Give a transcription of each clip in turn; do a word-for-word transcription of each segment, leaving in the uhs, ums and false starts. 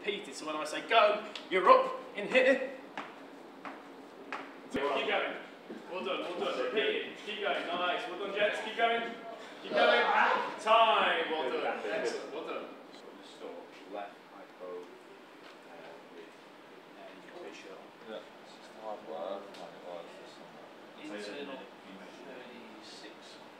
repeated. So when I say go, you're up in here. Keep going. Well done, well done. Repeat it. Keep going. Nice. Well done, gents. Keep going. Keep going. Time. Well done. Excellent. Well done. Left hypo with visual. Yeah. Hard work. Internal thirty-six.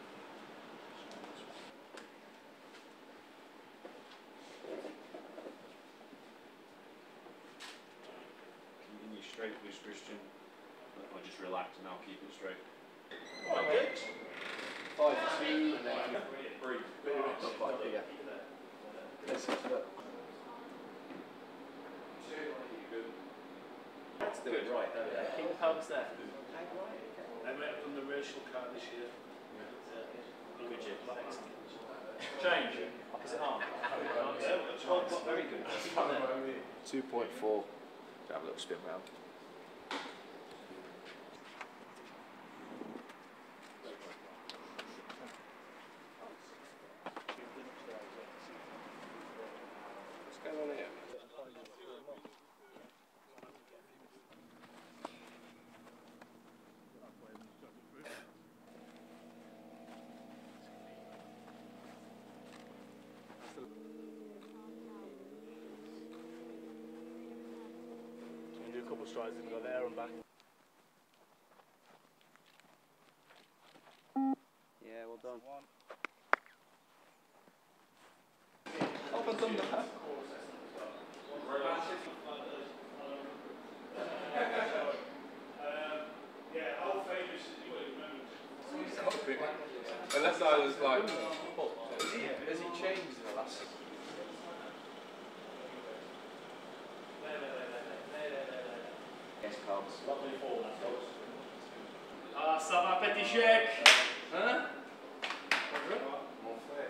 Continue straight, please, Christian. Or just relax and I'll keep it straight. Oh, good. Five, two, and then Breathe. not quite bigger. Let's do it. Let's do it right. Keep the pelvis there. I might have done the racial card this year. Change. Opposite arm. Very good. Keep on there. Two point four. Have a little spin round. What's going on here? Do a couple strides and go there and back. Yeah, well done. Up and done that. Unless I was like, oh, has he, has he changed in the last? Yes, Carl. Ah, ça va, petit chèque. Hein? Mon frère.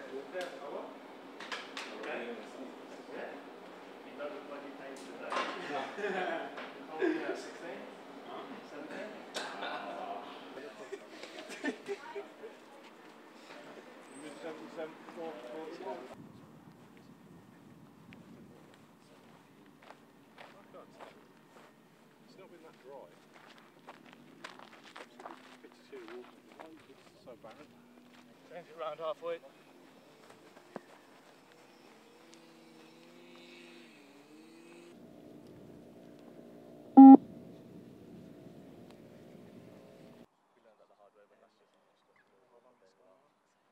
Okay. Yeah. He doesn't look like he paints today. How old are you now? sixteen? seventeen? It's not been that dry. Obviously, fifty-two water, it's so barren. Change it round halfway.